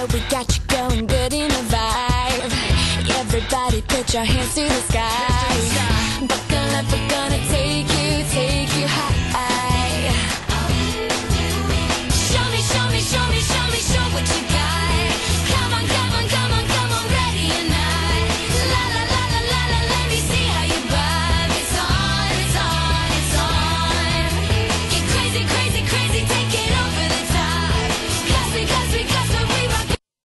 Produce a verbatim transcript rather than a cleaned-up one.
We got you going good in a vibe. Everybody put your hands to the sky.